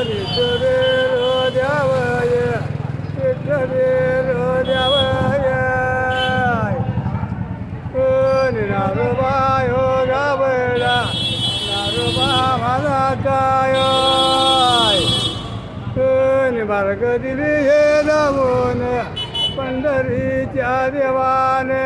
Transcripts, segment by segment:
बारक दिली हे दावून पंढरीच्या देवाने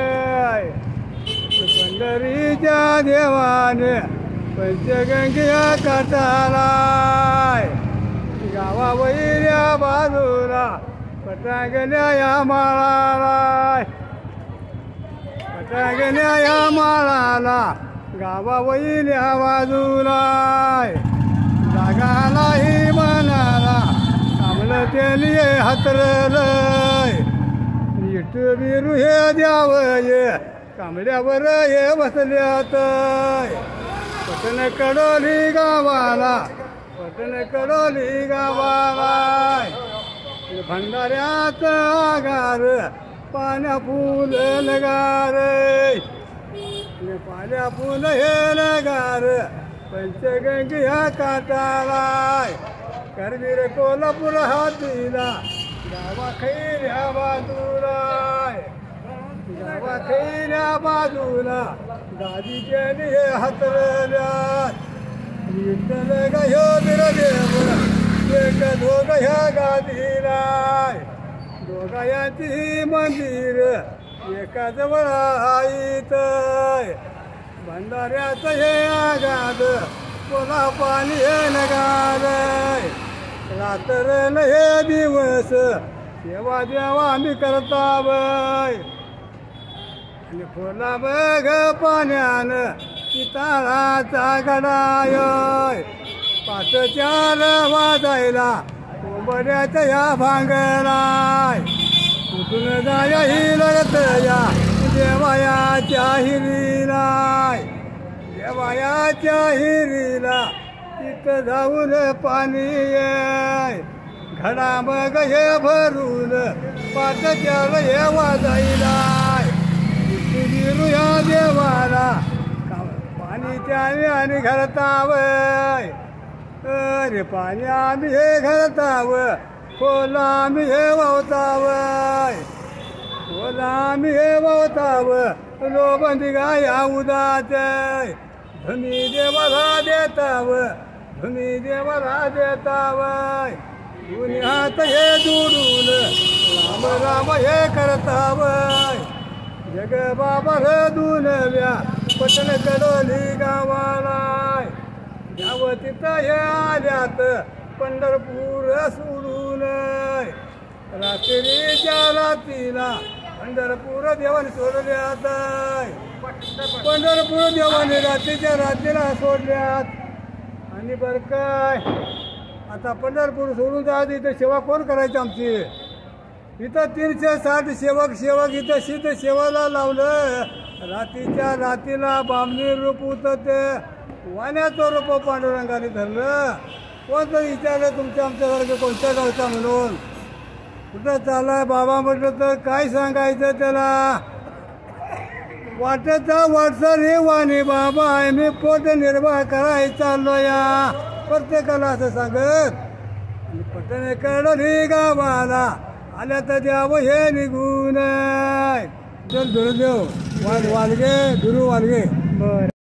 पंढरीच्या देवाने पंचगंगेच्या काठालाय गावा वैऱ्या बाजूला पटांगण्या या माळालाय पटांगण्या या माळाला गावा वैऱ्या बाजूलाय जागालाही मनाला कामलं तेलिये हातरलय नीट बिरू हे द्यावय कांबड्यावर ये बसल्यात पटन कडोली गावाला पटन कडोली गावाला भंडाऱ्यात आगार पाण्या फुल लगार पाण्या फुल हे लगार पंचगंगेच्या काठालाय करवीर कोल्हापूर हातीला गावा खैऱ्या बाजूलाय गावा खैऱ्या बाजूला दाजीचे हे हातरल्यात विठ्ठल गयो बिरदेव एक दोघ ह्या गादीलाय दोघांची मंदिर एका जवळ आहेत भंडाऱ्याचं हे आगाद कोला पाणी हे नगालय रात्र हे दिवस सेवा देवा आम्ही करतावय आणि फुला बघ पाण्यानं पिताळाचा गडाय पाच चार वाजायला कोंबड्याच्या या भांगलाय कुठून जाय ही लगत या देवायाच्या हिरीलाय देवायाच्या हिरीला तिथं जाऊन पाणी ये घडा मग हे भरून पाटच्या हे वाजायलाय विरू या देवाला पाणी त्याने आणि घरतावय अरे पाणी आम्ही हे घरताव खोला आम्ही हे वावतावय खोला आम्ही हे वावताव लोबंदी गाया उदात धनी देवाला देताव धनी देवाला देतावय दोन्ही हात हे जोडून राम राम हे करतावय जग बाबा हे दुनव्या पटन कडोली गावालाय जाव तिथं हे आल्यात पंढरपूर सोडून रात्रीच्या रात्रीला पंढरपूर देवाने सोडल्यात पंढरपूर देवाने रात्रीच्या रात्रीला सोडल्यात आणि बरं काय आता पंढरपूर सोडून जायचं इथं सेवा कोण करायची आमची इथं 360 सेवक इथं शीत सेवाला लावलं रात्रीच्या रात्रीला बामणी रूप होतं ते वाण्याचं रूप पांडुरंगाने धरलं कोणतं विचारलं तुमच्या आमच्यासारखं कोणत्या गावचा म्हणून कुठं चाललाय बाबा म्हटलं तर काय सांगायचं त्याला वाटेचा वाटसर हे वाणी बाबा आहे मी पोट निर्वाह करायला चाललो या प्रत्येकाला असं सांगत आणि पटणे कडली गावाला आल्या तर द्यावं हे निघून चल दुर्देव वालगे दुरू वालगे बर